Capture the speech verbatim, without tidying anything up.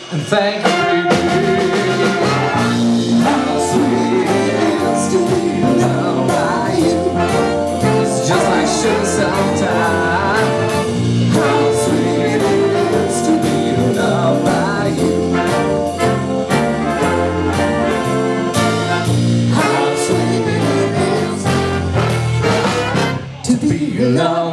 And thank you, baby. How sweet it is to be loved by you. It's just like sugar sometimes. How sweet it is to be loved by you. How sweet it is to be loved.